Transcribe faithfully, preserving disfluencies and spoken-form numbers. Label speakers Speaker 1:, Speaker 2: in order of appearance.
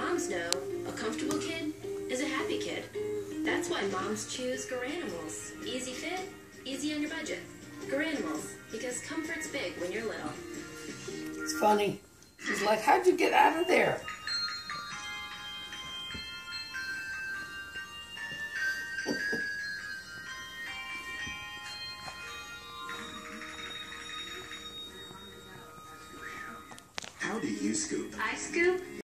Speaker 1: moms know a comfortable kid is a happy kid. That's why moms choose Garanimals. Easy fit, easy on your budget. Garanimals, because comfort's big when you're little.
Speaker 2: It's funny. She's like, how'd you get out of there?
Speaker 3: How do you scoop?
Speaker 1: I scoop